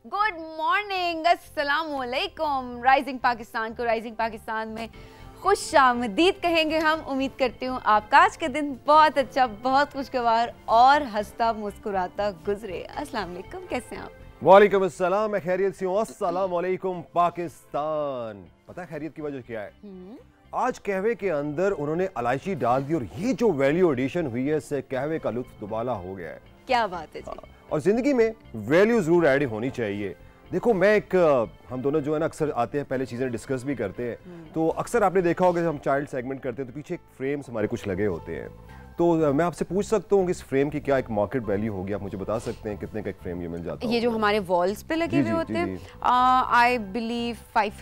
Good morning, अस्सलाम वालेकुम। Rising Pakistan को राइजिंग पाकिस्तान में खुश आमदीद कहेंगे हम। उम्मीद करती हूँ आपका आज के दिन बहुत अच्छा, बहुत खुशगवार और हंसता मुस्कुराता गुजरे। अस्सलाम वालेकुम, कैसे हैं आप? वालेकुम अस्सलाम, मैं खैरियत से हूँ। अस्सलाम वालेकुम पाकिस्तान। पता है खैरियत की वजह क्या है? आज कहवे के अंदर उन्होंने इलायची डाल दी और ये जो वैल्यू एडिशन हुई है इससे कहवे का लुत्फ दुबाला हो गया है। क्या बात है जी। और जिंदगी में वैल्यू जरूर ऐड होनी चाहिए। देखो हम दोनों जो है ना अक्सर आते हैं, पहले चीज़ें डिस्कस भी करते हैं। तो अक्सर आपने देखा होगा जब हम चाइल्ड सेगमेंट करते हैं तो पीछे एक फ्रेम्स हमारे कुछ लगे होते हैं। तो मैं आपसे पूछ सकता हूँ कि इस फ्रेम की क्या एक मार्केट वैल्यू होगी? आप मुझे बता सकते हैं कितने का एक फ्रेम ये मिल जाता है? ये जो हमारे वॉल्स पे लगे हुए होते हैं, आई बिलीव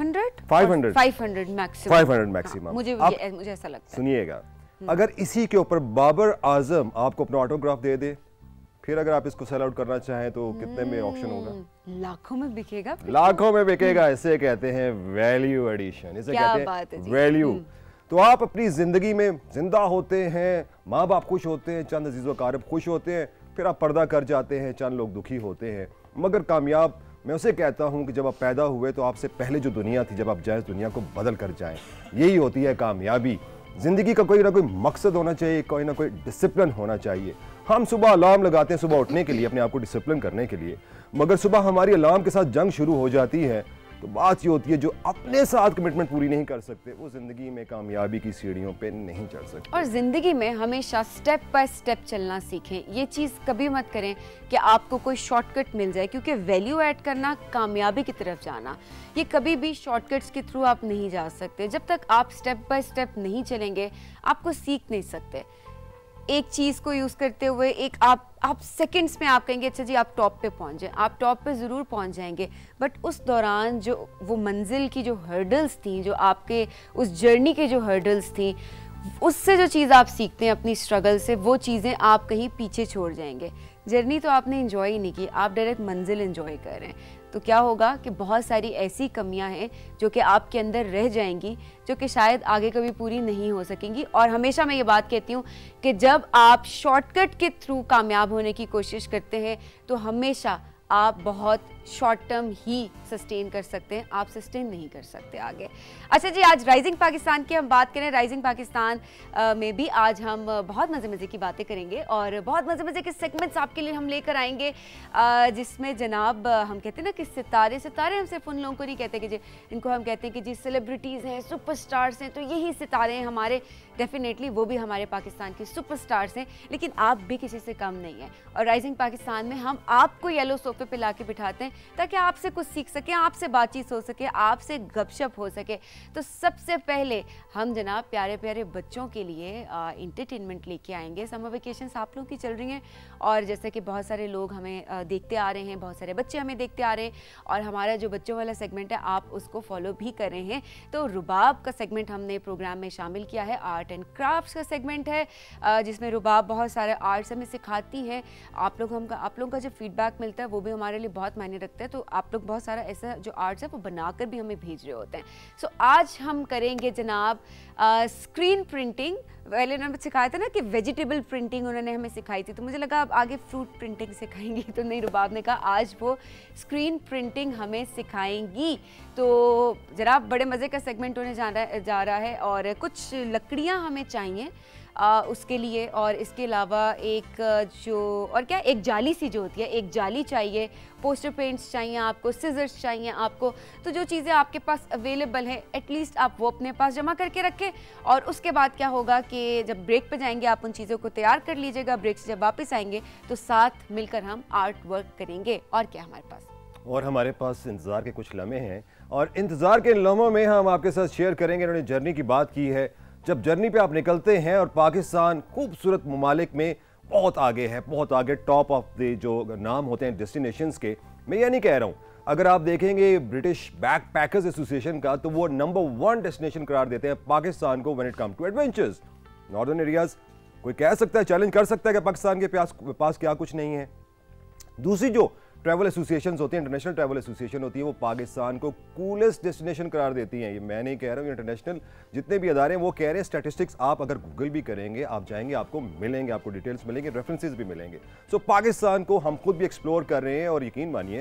500 मैक्सिमम। मुझे ऐसा लगता है। सुनिएगा, अगर इसी के ऊपर बाबर आजम आपको अपना ऑटोग्राफ दे दे, फिर अगर आप इसको सेल आउट करना चाहें तो कितने में ऑक्शन होगा? लाखों में बिकेगा। लाखों में बिकेगा। इसे कहते हैं वैल्यू एडिशन, इसे कहते हैं वैल्यू। तो आप अपनी जिंदगी में जिंदा होते हैं, माँ बाप खुश होते हैं, चंद अजीज़ व क़ारिब खुश होते हैं, फिर आप पर्दा कर जाते हैं, चंद लोग दुखी होते हैं। मगर कामयाब मैं उसे कहता हूँ कि जब आप पैदा हुए तो आपसे पहले जो दुनिया थी, जब आप जाए दुनिया को बदल कर जाएं, यही होती है कामयाबी। जिंदगी का कोई ना कोई मकसद होना चाहिए, कोई ना कोई डिसिप्लिन होना चाहिए। हम सुबह अलार्म लगाते हैं सुबह उठने के लिए, अपने आप को डिसिप्लिन करने के लिए, मगर सुबह हमारी अलार्म के साथ जंग शुरू हो जाती है। तो बात ये होती है जो अपने साथ कमिटमेंट पूरी नहीं कर सकते वो जिंदगी में कामयाबी की सीढ़ियों पे नहीं चढ़ सकते। और जिंदगी में हमेशा स्टेप बाय स्टेप चलना सीखें। ये चीज़ कभी मत करें कि आपको कोई शॉर्टकट मिल जाए, क्योंकि वैल्यू ऐड करना, कामयाबी की तरफ जाना, ये कभी भी शॉर्टकट्स के थ्रू आप नहीं जा सकते। जब तक आप स्टेप बाय स्टेप नहीं चलेंगे आपको सीख नहीं सकते। एक चीज़ को यूज़ करते हुए एक आप सेकंड्स में आप कहेंगे अच्छा जी आप टॉप पे पहुंच जाएं, आप टॉप पे ज़रूर पहुंच जाएंगे, बट उस दौरान जो वो मंजिल की जो हर्डल्स थी, जो आपके उस जर्नी के जो हर्डल्स थी, उससे जो चीज़ आप सीखते हैं अपनी स्ट्रगल से, वो चीज़ें आप कहीं पीछे छोड़ जाएंगे। जर्नी तो आपने एंजॉय ही नहीं की, आप डायरेक्ट मंजिल एंजॉय कर रहे हैं। तो क्या होगा कि बहुत सारी ऐसी कमियां हैं जो कि आपके अंदर रह जाएंगी, जो कि शायद आगे कभी पूरी नहीं हो सकेंगी। और हमेशा मैं ये बात कहती हूँ कि जब आप शॉर्टकट के थ्रू कामयाब होने की कोशिश करते हैं तो हमेशा आप बहुत शॉर्ट टर्म ही सस्टेन कर सकते हैं, आप सस्टेन नहीं कर सकते आगे। अच्छा जी, आज राइजिंग पाकिस्तान की हम बात करें। राइजिंग पाकिस्तान में भी आज हम बहुत मज़े की बातें करेंगे और बहुत मज़े के सेगमेंट्स आपके लिए हम लेकर आएंगे, जिसमें जनाब हम कहते हैं ना कि सितारे हम सिर्फ उन लोगों को नहीं कहते कि जी इनको हम कहते हैं कि जी सेलिब्रिटीज़ हैं, सुपरस्टार्स हैं, तो यही सितारे हैं हमारे। डेफिनेटली वो भी हमारे पाकिस्तान के सुपरस्टार्स हैं, लेकिन आप भी किसी से कम नहीं हैं। और राइजिंग पाकिस्तान में हम आपको येलो सोफे पे लाके बिठाते हैं ताकि आपसे कुछ सीख सके, आपसे बातचीत हो सके, आपसे गपशप हो सके। तो सबसे पहले हम जनाब प्यारे प्यारे बच्चों के लिए इंटरटेनमेंट लेके आएंगे। समर वेकेशंस आप लोगों की चल रही हैं और जैसे कि बहुत सारे लोग हमें देखते आ रहे हैं, बहुत सारे बच्चे हमें देखते आ रहे हैं, और हमारा जो बच्चों वाला सेगमेंट है आप उसको फॉलो भी कर रहे हैं। तो रुबाब का सेगमेंट हमने प्रोग्राम में शामिल किया है। आर्ट एंड क्राफ्ट्स का सेगमेंट है, जिसमें रुबाब बहुत सारे आर्ट्स हमें सिखाती है। आप लोगों का जो फीडबैक मिलता है वो भी हमारे लिए बहुत मायने रखता है। तो आप लोग बहुत सारा ऐसा जो आर्ट्स है वो बनाकर भी हमें भेज रहे होते हैं। सो आज हम करेंगे जनाब स्क्रीन प्रिंटिंग। पहले उन्होंने सिखाया था ना कि वेजिटेबल प्रिंटिंग उन्होंने हमें सिखाई थी, तो मुझे लगा अब आगे फ्रूट प्रिंटिंग सिखाएंगी, तो नहीं, रुबाब ने कहा आज वो स्क्रीन प्रिंटिंग हमें सिखाएंगी। तो जनाब बड़े मज़े का सेगमेंट होने जा रहा है और कुछ लकड़ियाँ हमें चाहिए उसके लिए, और इसके अलावा एक जाली सी जो होती है, एक जाली चाहिए, पोस्टर पेंट्स चाहिए आपको, सिजर्स चाहिए आपको। तो जो चीज़ें आपके पास अवेलेबल है एटलीस्ट आप वो अपने पास जमा करके रखें। और उसके बाद क्या होगा कि जब ब्रेक पे जाएंगे आप उन चीज़ों को तैयार कर लीजिएगा। ब्रेक से जब वापस आएंगे तो साथ मिलकर हम आर्ट वर्क करेंगे। और क्या हमारे पास इंतज़ार के कुछ लम्हे हैं, और इंतज़ार के लम्हों में हम आपके साथ शेयर करेंगे। इन्होंने जर्नी की बात की है, जब जर्नी पे आप निकलते हैं और पाकिस्तान खूबसूरत ममालिक में बहुत आगे है, बहुत आगे, टॉप ऑफ द जो नाम होते हैं डेस्टिनेशंस के। मैं ये नहीं कह रहा हूँ, अगर आप देखेंगे ब्रिटिश बैकपैकर्स एसोसिएशन का तो वो नंबर 1 डेस्टिनेशन करार देते हैं पाकिस्तान को when it come to adventures. Northern areas कोई कह सकता है, चैलेंज कर सकता है कि पाकिस्तान के पास क्या कुछ नहीं है। दूसरी जो ट्रैवल एसोसिएशंस होती हैं, इंटरनेशनल ट्रैवल एसोसिएशन होती है, वो पाकिस्तान को कूलेस्ट डेस्टिनेशन करार देती हैं। ये मैं नहीं कह रहा हूँ, इंटरनेशनल जितने भी अदारे हैं वो कह रहे हैं। स्टैटिस्टिक्स आप अगर गूगल भी करेंगे, आप जाएंगे, आपको मिलेंगे, आपको डिटेल्स मिलेंगे, रेफरेंसेस भी मिलेंगे। सो पाकिस्तान को हम खुद भी एक्सप्लोर कर रहे हैं, और यकीन मानिए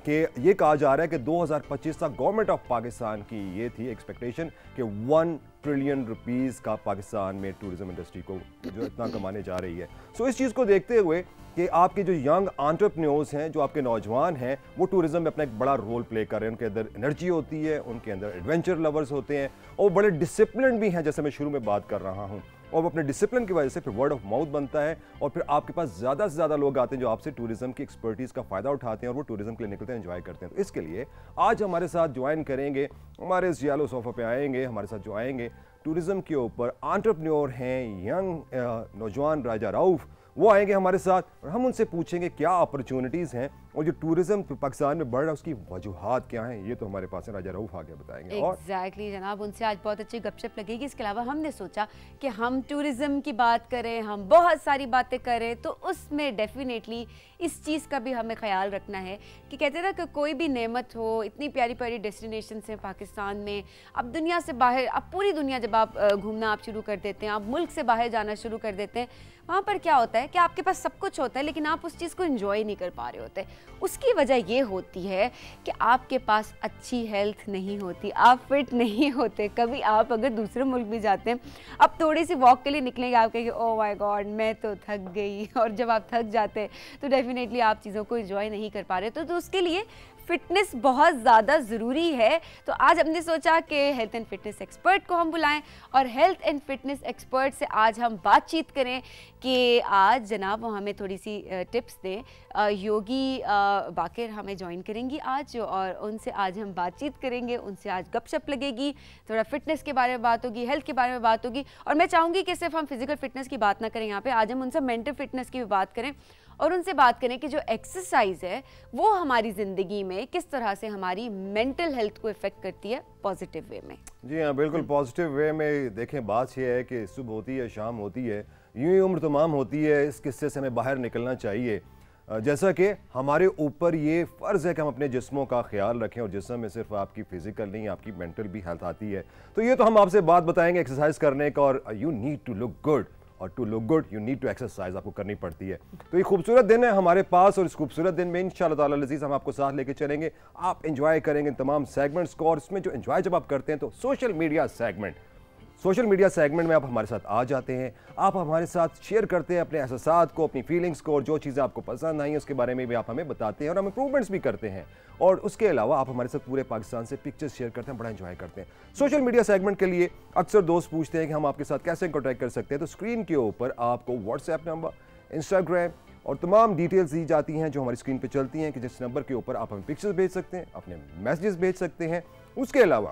कि ये कहा जा रहा है कि 2025 तक गवर्नमेंट ऑफ पाकिस्तान की ये थी एक्सपेक्टेशन कि 1 ट्रिलियन रुपीस का पाकिस्तान में टूरिज्म इंडस्ट्री को जो इतना कमाने जा रही है। सो इस चीज़ को देखते हुए कि आपके जो यंग एंटरप्रेन्योर्स हैं, जो आपके नौजवान हैं, वो टूरिज्म में अपना एक बड़ा रोल प्ले कर रहे हैं। उनके अंदर एनर्जी होती है, उनके अंदर एडवेंचर लवर्स होते हैं और बड़े डिसिप्लिन भी हैं, जैसे मैं शुरू में बात कर रहा हूँ। और अपने डिसिप्लिन की वजह से फिर वर्ड ऑफ माउथ बनता है और फिर आपके पास ज़्यादा से ज़्यादा लोग आते हैं जो आपसे टूरिज्म की एक्सपर्टीज़ का फ़ायदा उठाते हैं और वो टूरिज्म के लिए निकलते हैं, एंजॉय करते हैं। तो इसके लिए आज हमारे साथ ज्वाइन करेंगे, हमारे इस येलो सोफा पे आएंगे, हमारे साथ जो आएंगे टूरिज्म के ऊपर एंटरप्रेन्योर हैं, यंग नौजवान राजा रऊफ, वो आएंगे हमारे साथ और हम उनसे पूछेंगे क्या अपॉर्चुनिटीज़ हैं और जो टूरिज्म पाकिस्तान में बढ़ रहा है उसकी वजूहात क्या हैं। ये तो हमारे पास है, राजा रऊफ आगे बताएंगे। एग्जैक्टली जनाब, उनसे आज बहुत अच्छी गपशप लगेगी। इसके अलावा हमने सोचा कि हम टूरिज्म की बात करें, हम बहुत सारी बातें करें, तो उसमें डेफिनेटली इस चीज़ का भी हमें ख्याल रखना है कि कहते हैं ना कि कोई भी नेमत हो, इतनी प्यारी प्यारी डेस्टिनेशन हैं पाकिस्तान में। अब दुनिया से बाहर, अब पूरी दुनिया जब आप घूमना आप शुरू कर देते हैं, आप मुल्क से बाहर जाना शुरू कर देते हैं, वहाँ पर क्या होता है कि आपके पास सब कुछ होता है लेकिन आप उस चीज़ को एंजॉय नहीं कर पा रहे होते। उसकी वजह ये होती है कि आपके पास अच्छी हेल्थ नहीं होती, आप फिट नहीं होते। कभी आप अगर दूसरे मुल्क भी जाते हैं, अब थोड़ी सी वॉक के लिए निकलेंगे, आप कहेंगे ओह माय गॉड मैं तो थक गई, और जब आप थक जाते हैं तो डेफिनेटली आप चीज़ों को एंजॉय नहीं कर पा रहे। तो उसके लिए फिटनेस बहुत ज़्यादा ज़रूरी है। तो आज हमने सोचा कि हेल्थ एंड फिटनेस एक्सपर्ट को हम बुलाएं और हेल्थ एंड फिटनेस एक्सपर्ट से आज हम बातचीत करें कि आज जनाब वो हमें थोड़ी सी टिप्स दें। योगी बाकिर हमें ज्वाइन करेंगी आज और उनसे आज हम बातचीत करेंगे, उनसे आज गपशप लगेगी, थोड़ा फिटनेस के बारे में बात होगी, हेल्थ के बारे में बात होगी। और मैं चाहूँगी कि सिर्फ हम फिजिकल फिटनेस की बात ना करें यहाँ पे, आज हम उनसे मेंटल फिटनेस की भी बात करें और उनसे बात करें कि जो एक्सरसाइज है वो हमारी ज़िंदगी में किस तरह से हमारी मेंटल हेल्थ को इफ़ेक्ट करती है पॉजिटिव वे में। जी हाँ, बिल्कुल पॉजिटिव वे में। देखें, बात यह है कि सुबह होती है, शाम होती है, यूं ही उम्र तमाम होती है। इस किस्से से हमें बाहर निकलना चाहिए। जैसा कि हमारे ऊपर ये फ़र्ज़ है कि हम अपने जिस्मों का ख्याल रखें और जिस्म में सिर्फ आपकी फ़िज़िकल नहीं, आपकी मेंटल भी हेल्थ आती है। तो ये तो हम आपसे बात बताएंगे एक्सरसाइज करने का, और you need to look good, और to look good you need to exercise, आपको करनी पड़ती है। तो ये खूबसूरत दिन है हमारे पास और इस खूबसूरत दिन में इंशाअल्लाह ताला अज़ीज़ हम आपको साथ लेके चलेंगे। आप एंजॉय करेंगे तमाम सेगमेंट्स को, और इसमें जो एंजॉय जब आप करते हैं तो सोशल मीडिया सेगमेंट में आप हमारे साथ आ जाते हैं, आप हमारे साथ शेयर करते हैं अपने एहसास को, अपनी फीलिंग्स को, और जो चीज़ें आपको पसंद आई हैं उसके बारे में भी आप हमें बताते हैं और हम इंप्रूवमेंट्स भी करते हैं। और उसके अलावा आप हमारे साथ पूरे पाकिस्तान से पिक्चर्स शेयर करते हैं, बड़ा एंजॉय करते हैं। सोशल मीडिया सेगमेंट के लिए अक्सर दोस्त पूछते हैं कि हम आपके साथ कैसे कॉन्टैक्ट कर सकते हैं। तो स्क्रीन के ऊपर आपको व्हाट्सएप नंबर, इंस्टाग्राम और तमाम डिटेल्स दी जाती हैं जो हमारी स्क्रीन पर चलती हैं कि जिस नंबर के ऊपर आप हमें पिक्चर्स भेज सकते हैं, अपने मैसेजेस भेज सकते हैं। उसके अलावा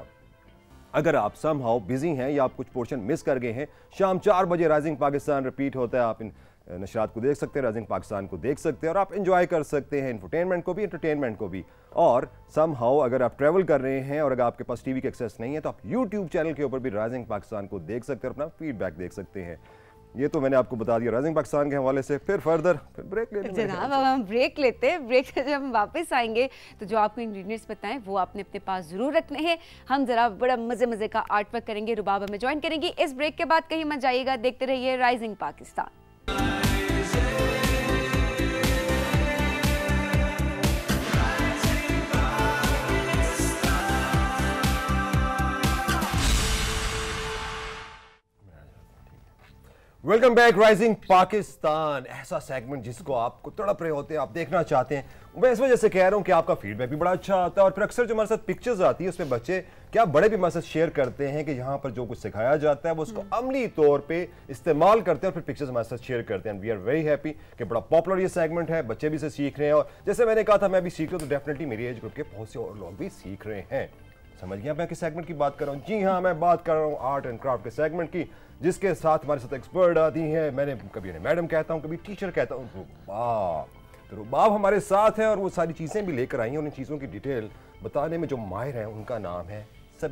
अगर आप समहाउ बिजी हैं या आप कुछ पोर्शन मिस कर गए हैं, शाम 4 बजे राइजिंग पाकिस्तान रिपीट होता है, आप इन नशरात को देख सकते हैं, राइजिंग पाकिस्तान को देख सकते हैं और आप एंजॉय कर सकते हैं इंफरटेनमेंट को भी, एंटरटेनमेंट को भी। और समहाउ अगर आप ट्रैवल कर रहे हैं और अगर आपके पास टीवी की एक्सेस नहीं है तो आप यूट्यूब चैनल के ऊपर भी राइजिंग पाकिस्तान को देख सकते हैं और अपना फीडबैक देख सकते हैं। ये तो मैंने आपको बता दिया राइजिंग पाकिस्तान के हवाले से। फिर फर्दर फिर ब्रेक लेते हैं जनाब। अब हम ब्रेक लेते हैं। ब्रेक से जब हम वापस आएंगे तो जो आपको इंग्रेडिएंट्स बताएं वो आपने अपने पास ज़रूर रखने हैं। हम ज़रा बड़ा मज़े का आर्ट वर्क करेंगे, रुबाब हमें ज्वाइन करेंगी। इस ब्रेक के बाद कहीं मत जाइएगा, देखते रहिए rising Pakistan. Welcome back rising Pakistan. ऐसा सेगमेंट जिसको आपको तड़प रहे होते हैं, आप देखना चाहते हैं। मैं इस वजह से कह रहा हूँ कि आपका फीडबैक भी बड़ा अच्छा आता है और फिर अक्सर जो हमारे साथ पिक्चर्स आती है उसमें बच्चे क्या बड़े भी हमारे साथ शेयर करते हैं कि यहाँ पर जो कुछ सिखाया जाता है वो उसको अमली तौर पे इस्तेमाल करते हैं और फिर पिक्चर्स हमारे साथ शेयर करते हैं। वी आर वेरी हैप्पी कि बड़ा पॉपुलर ये सेगमेंट है, बच्चे भी इसे सीख रहे हैं और जैसे मैंने कहा था मैं भी सीख रहा हूँ, तो डेफिनेटली मेरी एज ग्रुप के बहुत से और लोग भी सीख रहे हैं। समझ गया मैं किस सेगमेंट की बात कर रहा हूँ? जी हाँ, मैं बात कर रहा हूँ आर्ट एंड क्राफ्ट के सेगमेंट की, जिसके साथ हमारे साथ एक्सपर्ट आती हैं। मैंने कभी उन्हें मैडम कहता हूँ, कभी टीचर कहता हूँ, रुबाब। तो रुबाब हमारे साथ है और वो सारी चीज़ें भी लेकर आई हैं और इन चीज़ों की डिटेल बताने में जो माहिर हैं उनका नाम है सबीन।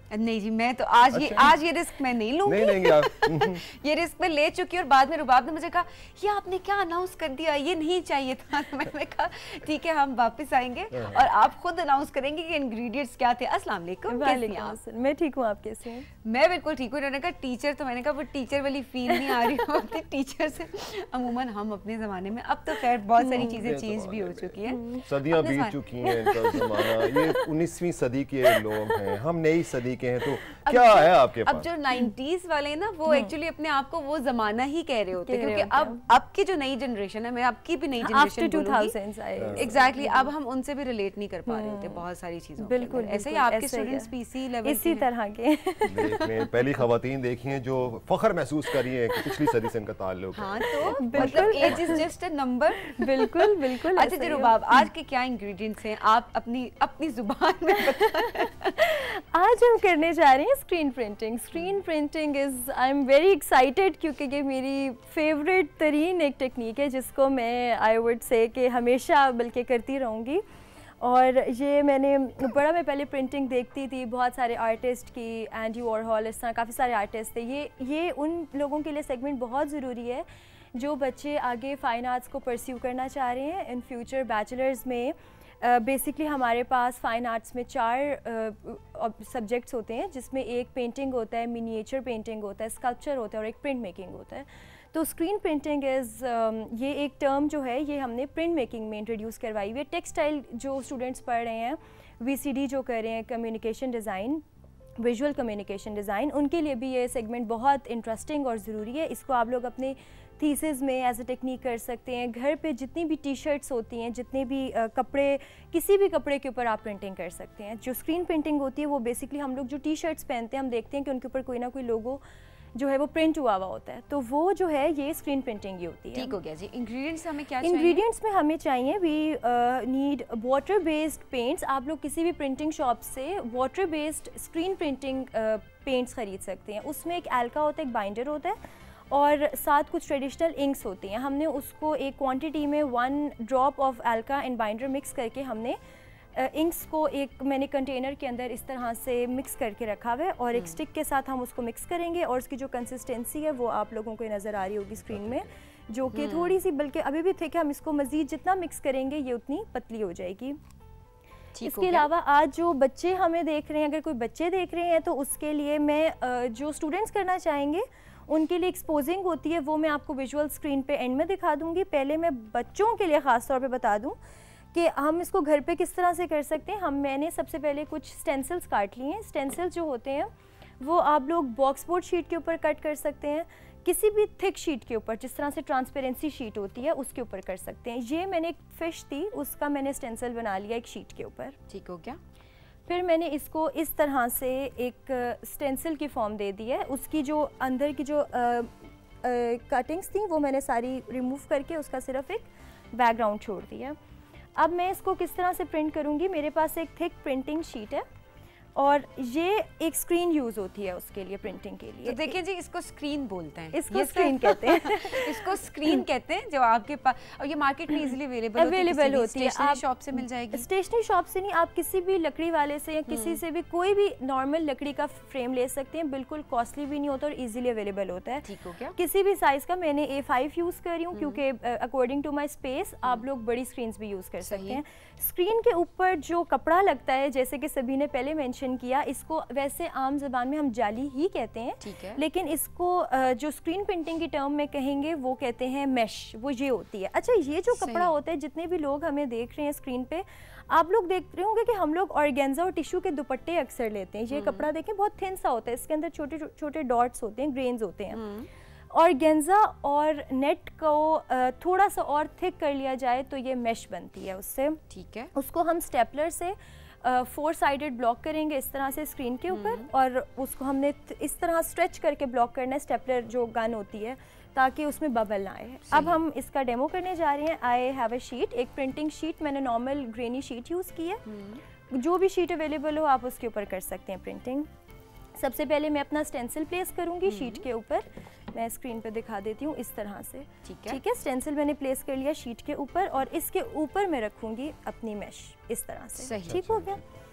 नहीं जी, मैं तो आज ये रिस्क मैं नहीं लूंगी। नहीं लेंगे आप। ये रिस्क मैं ले चुकी हूँ और बाद में रुबाब ने मुझे कहा ये आपने क्या अनाउंस कर दिया, ये नहीं चाहिए था। मैंने कहा ठीक है हम वापस आएंगे और आप खुद अनाउंस करेंगे कि इंग्रेडिएंट्स क्या थे। अस्सलाम वालेकुम। मैं ठीक हूँ, आप कैसे हैं? मैं बिल्कुल ठीक हूँ। उन्होंने कहा टीचर, तो मैंने कहा वो टीचर वाली फील नहीं आ रही होती टीचर से। अमूमन हम अपने ज़माने में, अब तो खैर बहुत सारी चीज़ें चेंज भी हो चुकी हैं, सदियाँ बीत चुकी हैं इनका ज़माना। ये 19वीं सदी के लोग हैं, हम नई सदी के हैं, तो क्या है आपके पास? अब जो 90s वाले हैं ना वो एक्चुअली अपने आप को वो ज़माना ही कह रहे होते हैं, क्योंकि अब की जो नई जनरेशन है, मैं आपकी भी नई जनरेशन बोलूंगी, एग्जैक्टली, अब हम उनसे भी रिलेट नहीं कर पा रहे होते बहुत सारी चीज़ों। बिल्कुल ऐसे ही आपके स्टूडेंट्स भी इसी लेवल इसी तरह के पहली खवातीन देखी हैं जो फख्र महसूस कर रही हैं कि पिछली सदी से इनका ताल्लुक। हाँ, तो मतलब age is just a number. बिल्कुल बिल्कुल। अच्छा जी रुबाब, आज के क्या इंग्रेडिएंट्स हैं, आप अपनी जुबान में बताएं। आज हम करने जा रहे हैं screen printing. Screen printing is, I am very excited क्योंकि ये मेरी फेवरेट तरीन एक टेक्निक है जिसको मैं आई वुड से कि हमेशा बल्कि करती रहूँगी। और ये मैं पहले प्रिंटिंग देखती थी बहुत सारे आर्टिस्ट की, एंडी वॉरहॉल, इस तरह काफ़ी सारे आर्टिस्ट थे। ये उन लोगों के लिए सेगमेंट बहुत ज़रूरी है जो बच्चे आगे फ़ाइन आर्ट्स को परस्यू करना चाह रहे हैं इन फ्यूचर। बैचलर्स में बेसिकली हमारे पास फ़ाइन आर्ट्स में 4 सब्जेक्ट्स होते हैं, जिसमें एक पेंटिंग होता है, मिनिएचर पेंटिंग होता है, स्कल्पचर होता है और एक प्रिंट मेकिंग होता है। तो स्क्रीन प्रिंटिंग इज़ ये एक टर्म जो है ये हमने प्रिंट मेकिंग में इंट्रोड्यूस करवाई हुई है। टेक्सटाइल जो स्टूडेंट्स पढ़ रहे हैं, VCD जो कर रहे हैं, communication design, visual communication design, उनके लिए भी ये सेगमेंट बहुत इंटरेस्टिंग और ज़रूरी है। इसको आप लोग अपने थीसिस में एज अ टेक्निक कर सकते हैं। घर पे जितनी भी टी-शर्ट्स होती हैं, जितने भी कपड़े, किसी भी कपड़े के ऊपर आप प्रिंटिंग कर सकते हैं। जो स्क्रीन प्रिंटिंग होती है वो बेसिकली हम लोग जो टी-शर्ट्स पहनते हैं, हम देखते हैं कि उनके ऊपर कोई ना कोई लोगो जो है वो प्रिंट हुआ होता है, तो वो जो है ये स्क्रीन प्रिंटिंग ही होती है। ठीक हो गया जी। इंग्रेडिएंट्स हमें क्या चाहिए? इंग्रेडिएंट्स में हमें चाहिए, we need water based paints. आप लोग किसी भी प्रिंटिंग शॉप से water based screen printing paints ख़रीद सकते हैं। उसमें एक एल्का होता है, एक बाइंडर होता है और साथ कुछ ट्रेडिशनल इंक्स होती हैं। हमने उसको एक क्वांटिटी में 1 ड्रॉप ऑफ एल्का एंड बाइंडर मिक्स करके हमने इंक्स को एक मैंने कंटेनर के अंदर इस तरह से मिक्स करके रखा हुआ है और एक स्टिक के साथ हम उसको मिक्स करेंगे और उसकी जो कंसिस्टेंसी है वो आप लोगों को नज़र आ रही होगी स्क्रीन में, जो कि थोड़ी सी, बल्कि अभी भी थिक है। हम इसको मज़ीद जितना मिक्स करेंगे ये उतनी पतली हो जाएगी। इसके अलावा आज जो बच्चे हमें देख रहे हैं, अगर कोई बच्चे देख रहे हैं तो उसके लिए मैं जो स्टूडेंट्स करना चाहेंगे उनके लिए एक्सपोजिंग होती है, वो मैं आपको विजुअल स्क्रीन पे एंड में दिखा दूंगी। पहले मैं बच्चों के लिए ख़ास तौर पे बता दूं कि हम इसको घर पे किस तरह से कर सकते हैं। मैंने सबसे पहले कुछ स्टेंसिल्स काट लिए हैं। स्टेंसिल्स जो होते हैं वो आप लोग बॉक्स बोर्ड शीट के ऊपर कट कर सकते हैं, किसी भी थिक शीट के ऊपर, जिस तरह से ट्रांसपेरेंसी शीट होती है उसके ऊपर कर सकते हैं। ये मैंने एक फ़िश थी, उसका मैंने स्टेंसिल बना लिया एक शीट के ऊपर। ठीक हो गया। फिर मैंने इसको इस तरह से एक स्टेंसिल की फॉर्म दे दी है। उसकी जो अंदर की जो कटिंग्स थी वो मैंने सारी रिमूव करके उसका सिर्फ एक बैकग्राउंड छोड़ दिया। अब मैं इसको किस तरह से प्रिंट करूँगी, मेरे पास एक थिक प्रिंटिंग शीट है और ये एक स्क्रीन यूज़ होती है उसके लिए, प्रिंटिंग के लिए। तो देखिए जी, इसको स्क्रीन बोलते हैं, इसको स्क्रीन कहते हैं। इसको स्क्रीन कहते हैं, जो आपके पास, और ये मार्केट में इजीली अवेलेबल होती है। आप शॉप से मिल जाएगी। स्टेशनरी शॉप से नहीं, आप किसी भी लकड़ी वाले से या किसी से भी कोई भी नॉर्मल लकड़ी का फ्रेम ले सकते हैं। बिल्कुल कॉस्टली भी नहीं होता और इजीली अवेलेबल होता है। ठीक हो गया। किसी भी साइज़ का मैंने A5 यूज़ कर रही हूँ क्योंकि अकॉर्डिंग टू माई स्पेस आप लोग बड़ी स्क्रीन भी यूज़ कर सकते हैं। स्क्रीन के ऊपर जो कपड़ा लगता है, जैसे कि सभी ने पहले मेंशन किया, इसको वैसे आम ज़बान में हम जाली ही कहते हैं, ठीक है। लेकिन इसको जो स्क्रीन प्रिंटिंग की टर्म में कहेंगे वो कहते हैं मैश, वो ये होती है। अच्छा, ये जो कपड़ा होता है, जितने भी लोग हमें देख रहे हैं स्क्रीन पे, आप लोग देख रहे होंगे कि हम लोग ऑर्गेन्जा और टिश्यू के दुपट्टे अक्सर लेते हैं। ये कपड़ा देखें, बहुत थिन सा होता है, इसके अंदर छोटे छोटे डॉट्स होते हैं, ग्रेन्स होते हैं। ऑर्गेन्जा और नेट को थोड़ा सा और थिक कर लिया जाए तो ये मैश बनती है उससे। ठीक है। उसको हम स्टेपलर से 4 साइडेड ब्लॉक करेंगे इस तरह से स्क्रीन के ऊपर, और उसको हमने इस तरह स्ट्रेच करके ब्लॉक करना है, स्टेपलर जो गन होती है, ताकि उसमें बबल ना आए। अब हम इसका डेमो करने जा रहे हैं। आई हैव अ शीट, एक प्रिंटिंग शीट, मैंने नॉर्मल ग्रेनी शीट यूज़ की है। जो भी शीट अवेलेबल हो आप उसके ऊपर कर सकते हैं प्रिंटिंग। सबसे पहले मैं अपना स्टेंसिल प्लेस करूंगी शीट के ऊपर। मैं स्क्रीन पर दिखा देती हूँ इस तरह से। ठीक है, स्टेंसिल मैंने प्लेस कर लिया शीट के ऊपर और इसके ऊपर मैं रखूंगी अपनी मैश इस तरह से। ठीक हो गया।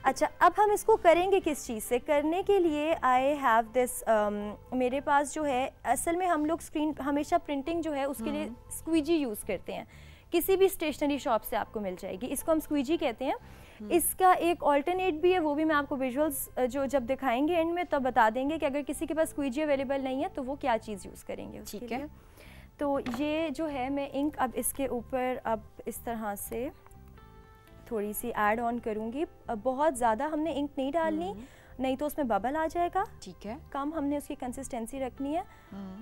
अच्छा, अब हम इसको करेंगे किस चीज़ से? करने के लिए आई हैव दिस, मेरे पास जो है, असल में हम लोग स्क्रीन हमेशा प्रिंटिंग जो है उसके लिए स्क्वीजी यूज़ करते हैं। किसी भी स्टेशनरी शॉप से आपको मिल जाएगी, इसको हम स्क्वीजी कहते हैं। इसका एक ऑल्टरनेट भी है, वो भी मैं आपको विजुअल्स जो जब दिखाएंगे एंड में तब बता देंगे कि अगर किसी के पास स्क्वीजी अवेलेबल नहीं है तो वो क्या चीज़ यूज़ करेंगे। ठीक है, तो ये जो है मैं इंक अब इसके ऊपर अब इस तरह से थोड़ी सी ऐड ऑन करूँगी। अब बहुत ज़्यादा हमने इंक नहीं डालनी, नहीं तो उसमें बबल आ जाएगा। ठीक है, कम हमने उसकी कंसिस्टेंसी रखनी है।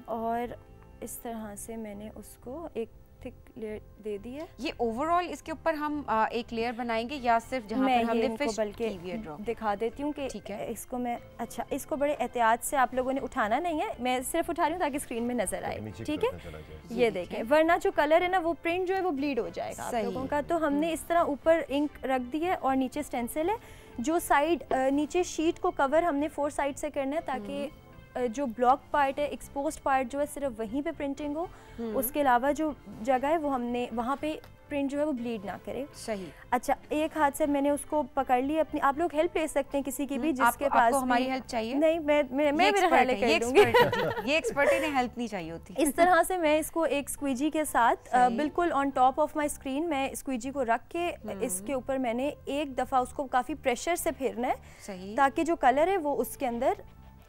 और इस तरह से मैंने उसको एक थिक लेयर दे दी है। ये ओवरऑल इसके ऊपर हम एक लेयर बनाएंगे या सिर्फ जहाँ पर हमने फिश बल्कि दिखा देती हूँ कि इसको मैं, अच्छा इसको बड़े एहतियात से आप लोगों ने उठाना नहीं है, मैं सिर्फ उठा रही हूँ ताकि स्क्रीन में नजर आए। ठीक है, ये देखें, वरना जो कलर है ना वो प्रिंट जो है वो ब्लीड हो जाएगा आप लोगों का। तो हमने इस तरह ऊपर इंक रख दी है और नीचे स्टेंसिल है। जो साइड नीचे शीट को कवर हमने 4 साइड से करना है ताकि जो ब्लॉक पार्ट है, एक्सपोज्ड पार्ट जो है, सिर्फ वहीं पे प्रिंटिंग हो। उसके अलावा जो जगह है वो हमने वहाँ पे प्रिंट जो है वो ब्लीड ना करे। सही। अच्छा, एक हाथ से मैंने उसको पकड़ लिया अपनी। आप लोग हेल्प ले सकते हैं किसी की भी जिसके पास। आपको हमारी हेल्प चाहिए? नहीं, मैं मेरा हेल्प कर दूंगी। ये एक्सपर्टी ने हेल्प नहीं चाहिए होती। इस तरह से मैं इसको एक स्क्वीजी के साथ बिल्कुल on top of my screen मैं स्क्वीजी को रख के इसके ऊपर मैंने एक दफ़ा उसको काफ़ी प्रेशर से फेरना है ताकि जो कलर है वो उसके अंदर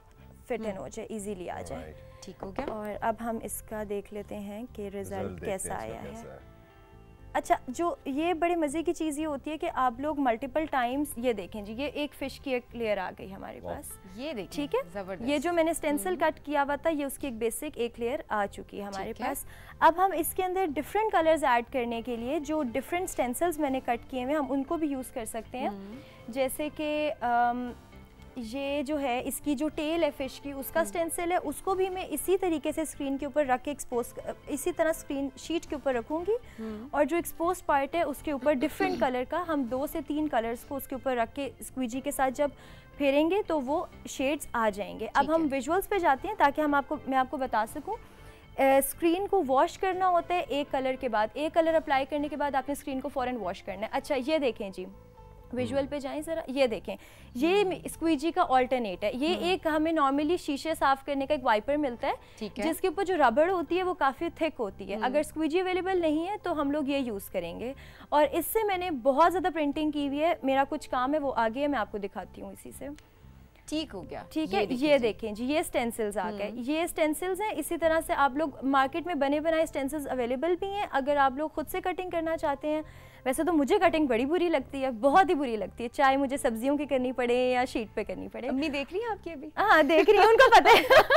फिट इन हो जाए, इजीली आ जाए। ठीक हो गया। और अब हम इसका देख लेते हैं कि रिजल्ट कैसा आया है। अच्छा, जो ये बड़े मज़े की चीज़ ये होती है कि आप लोग मल्टीपल टाइम्स, ये देखें जी, ये एक फ़िश की एक लेयर आ गई हमारे पास। ये देखें, ठीक है, ये जो मैंने स्टेंसिल कट किया हुआ था ये उसकी एक बेसिक एक लेयर आ चुकी है हमारे पास। अब हम इसके अंदर डिफरेंट कलर्स ऐड करने के लिए जो डिफरेंट स्टेंसिल्स मैंने कट किए हुए हम उनको भी यूज़ कर सकते हैं। जैसे कि ये जो है इसकी जो टेल है फ़िश की, उसका स्टेंसिल है, उसको भी मैं इसी तरीके से स्क्रीन के ऊपर रख के एक्सपोज, इसी तरह स्क्रीन शीट के ऊपर रखूँगी। और जो एक्सपोज पार्ट है उसके ऊपर डिफरेंट कलर का हम 2 से 3 कलर्स को उसके ऊपर रख के स्क्वीजी के साथ जब फेरेंगे तो वो शेड्स आ जाएंगे। अब हम विजुअल्स पे जाते हैं ताकि मैं आपको बता सकूँ। स्क्रीन को वॉश करना होता है एक कलर के बाद, एक कलर अप्लाई करने के बाद आपने स्क्रीन को फ़ौरन वॉश करना है। अच्छा, ये देखें जी, विजुअल पे जाएं ज़रा, ये देखें, ये स्क्वीजी का ऑल्टरनेट है। ये एक हमें नॉर्मली शीशे साफ करने का एक वाइपर मिलता है जिसके ऊपर जो रबड़ होती है वो काफ़ी थिक होती है। अगर स्क्वीजी अवेलेबल नहीं है तो हम लोग ये यूज़ करेंगे। और इससे मैंने बहुत ज़्यादा प्रिंटिंग की हुई है, मेरा कुछ काम है वो आगे मैं आपको दिखाती हूँ इसी से। ठीक हो गया। ठीक है, ये देखें जी, ये स्टेंसिल्स आ गए। ये स्टेंसिल्स हैं। इसी तरह से आप लोग मार्केट में बने बनाए स्टेंसिल्स अवेलेबल भी हैं। अगर आप लोग खुद से कटिंग करना चाहते हैं, वैसे तो मुझे कटिंग बड़ी बुरी लगती है, बहुत ही बुरी लगती है, चाहे मुझे सब्जियों की करनी पड़े या शीट पे करनी पड़े। अम्मी देख रही है आपकी अभी? हाँ, देख रही है, उनको पता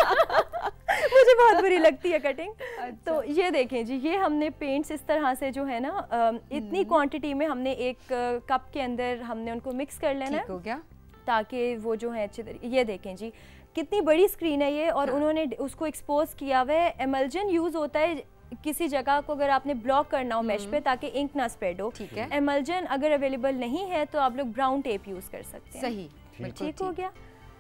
है। मुझे बहुत बुरी लगती है कटिंग। अच्छा। तो ये देखें जी, ये हमने पेंट्स इस तरह से जो है ना इतनी क्वांटिटी में हमने एक कप के अंदर हमने उनको मिक्स कर लेना है। ठीक हो गया, ताकि वो जो है अच्छे तरीके। ये देखें जी, कितनी बड़ी स्क्रीन है ये, और उन्होंने उसको एक्सपोज किया हुआ है। एमल्जन यूज़ होता है किसी जगह को अगर आपने ब्लॉक करना हो मैश पे ताकि इंक ना स्प्रेड हो। ठीक है। एमल्जन अगर अवेलेबल नहीं है तो आप लोग ब्राउन टेप यूज़ कर सकते हैं। सही, ठीक हो गया।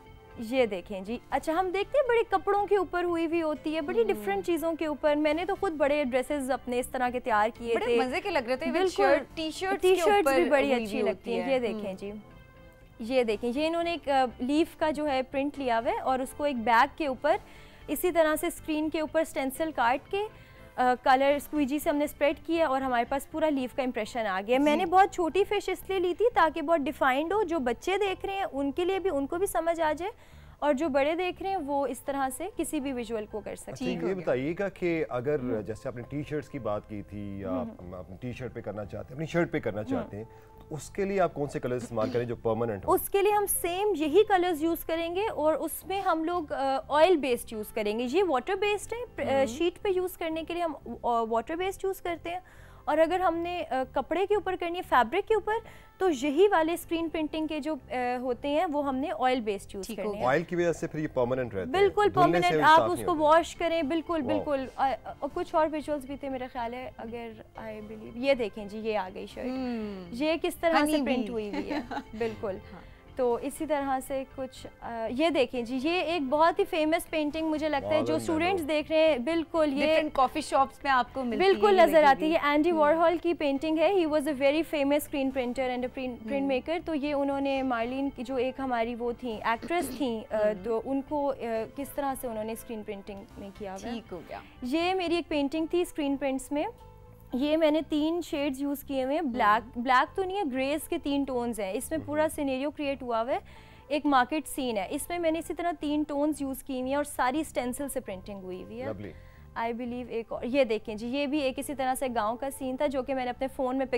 ये देखें जी, अच्छा हम देखते हैं बड़े कपड़ों के ऊपर हुई भी होती है, बड़ी डिफरेंट चीज़ों के ऊपर। मैंने तो खुद बड़े ड्रेसेस अपने इस तरह के तैयार किए थे, मजे के लग रहे थे। बिल्कुल, टी-शर्ट्स भी बड़ी अच्छी लगती है। ये देखें जी, ये देखें, ये इन्होंने एक लीफ का जो है प्रिंट लिया हुआ है और उसको एक बैग के ऊपर इसी तरह से स्क्रीन के ऊपर स्टेंसिल काट के कलर स्क्वीजी से हमने स्प्रेड किया और हमारे पास पूरा लीफ का इंप्रेशन आ गया। मैंने बहुत छोटी फिश इसलिए ली थी ताकि बहुत डिफाइंड हो, जो बच्चे देख रहे हैं उनके लिए भी, उनको भी समझ आ जाए, और जो बड़े देख रहे हैं वो इस तरह से किसी भी विजुअल को कर सकते हैं। ये बताइएगा कि अगर जैसे आपने टी शर्ट्स की बात की थी या अपनी टी शर्ट पे करना चाहते हैं, अपनी शर्ट पे करना चाहते हैं, तो उसके लिए आप कौन से कलर इस्तेमाल करें जो परमानेंट हो? उसके लिए हम सेम यही कलर्स यूज़ करेंगे और उसमें हम लोग ऑयल बेस्ड यूज़ करेंगे। ये वाटर बेस्ड है, शीट पे यूज़ करने के लिए हम वाटर बेस्ड यूज़ करते हैं। और अगर हमने कपड़े के ऊपर करनी है, फैब्रिक के ऊपर, तो यही वाले स्क्रीन प्रिंटिंग के जो होते हैं वो हमने ऑयल बेस्ड यूज करने हैं। ऑयल की वजह से फिर ये परमानेंट रहते हैं। बिल्कुल परमानेंट, आप उसको वॉश करें। बिल्कुल बिल्कुल। और कुछ और विजुअल्स भी थे मेरा ख्याल है, अगर आई बिलीव। ये देखें जी, ये आ गई शर्ट, ये किस तरह से प्रिंट हुई हुई है। बिल्कुल। तो इसी तरह से कुछ ये देखें जी, ये एक बहुत ही फेमस पेंटिंग मुझे लगता है जो स्टूडेंट्स देख रहे हैं, बिल्कुल ये कॉफी शॉप्स में आपको मिलती बिल्कुल नजर आती है। एंडी वॉरहॉल की पेंटिंग है। He was a very famous screen printer and print maker. तो ये उन्होंने मार्लिन की जो एक हमारी वो थी एक्ट्रेस थी, तो उनको किस तरह से उन्होंने स्क्रीन प्रिंटिंग में किया। ठीक हो गया। ये मेरी एक पेंटिंग थी स्क्रीन प्रिंट्स में। ये मैंने 3 शेड्स यूज़ किए हुए हैं। ब्लैक तो नहीं है, ग्रेस के 3 टोन्स हैं। इसमें पूरा सिनेरियो क्रिएट हुआ हुआ है, एक मार्केट सीन है। इसमें मैंने इसी तरह 3 टोन्स यूज़ की हुई हैं और सारी स्टेंसिल से प्रिंटिंग हुई हुई है। आई बिलीव एक और ये देखें जी, ये भी एक इसी तरह से गांव का सीन था जो कि मैंने अपने फ़ोन में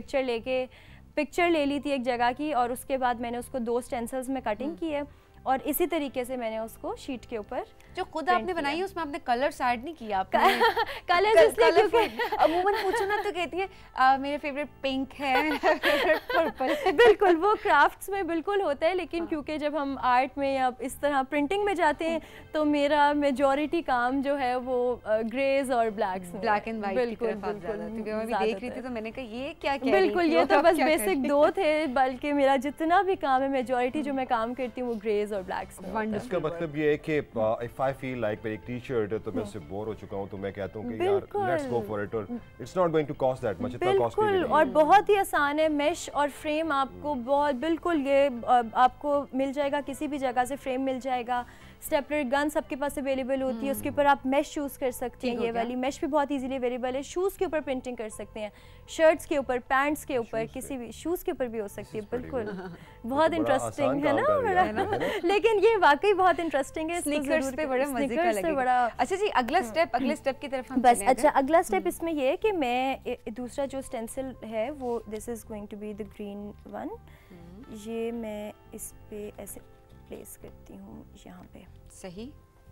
पिक्चर ले ली थी एक जगह की, और उसके बाद मैंने उसको 2 स्टेंसिल्स में कटिंग की है और इसी तरीके से मैंने उसको शीट के ऊपर जो खुद आपने बनाई है उसमें आपने कलर्स ऐड नहीं किया आपने कलर्स इसलिए क्योंकि अमूमन पूछो ना तो कहती है मेरे फेवरेट पिंक है, मेरा फेवरेट पर्पल। बिल्कुल वो क्राफ्ट्स में बिल्कुल होता है, लेकिन क्योंकि जब हम आर्ट में या इस तरह प्रिंटिंग में जाते हैं तो मेरा मेजॉरिटी काम जो है वो ग्रेज और ब्लैक्स में, ब्लैक एंड व्हाइट की तरफ आप ज़्यादा थी। मैं भी देख रही थी तो मैंने कहा ये क्या कह रही है। बिल्कुल, ये तो बस बेसिक 2 थे, बल्कि मेरा जितना भी काम है मेजॉरिटी जो मैं काम करती हूँ वो ग्रेज और ब्लैक्स में। इसका मतलब ये है कि इफ आई फील लाइक मेरी टी-शर्ट है तो मैं उससे बोर हो चुका हूँ तो मैं कहता हूँ कि यार लेट्स गो फॉर इट, और it's not going to cost that much, इतना कॉस्ट भी नहीं है। और बहुत ही आसान है। मेश और फ्रेम आपको बहुत बिल्कुल ये आपको मिल जाएगा, किसी भी जगह से फ्रेम मिल जाएगा। स्टेपलर गन सबके पास अवेलेबल होती है, उसके ऊपर आप मेश चूज़ कर सकते हैं। ये वाली मेश भी बहुत इजीली अवेलेबल है। शूज़ के ऊपर प्रिंटिंग कर सकते हैं, शर्ट्स के ऊपर, पैंट्स के ऊपर, किसी भी शूज़ के ऊपर भी हो सकती है। बिल्कुल बहुत इंटरेस्टिंग है ना, बड़ा लेकिन ये वाकई बहुत इंटरेस्टिंग है। स्नीकर्स पे बड़े मजे का लगेगा। अच्छा जी, अगले स्टेप की तरफ हम बस। अच्छा, अगला स्टेप इसमें ये है कि मैं दूसरा जो स्टेंसिल है वो this is going to be the green one. ये मैं इस पे ऐसे प्लेस करती हूँ यहाँ पे, सही।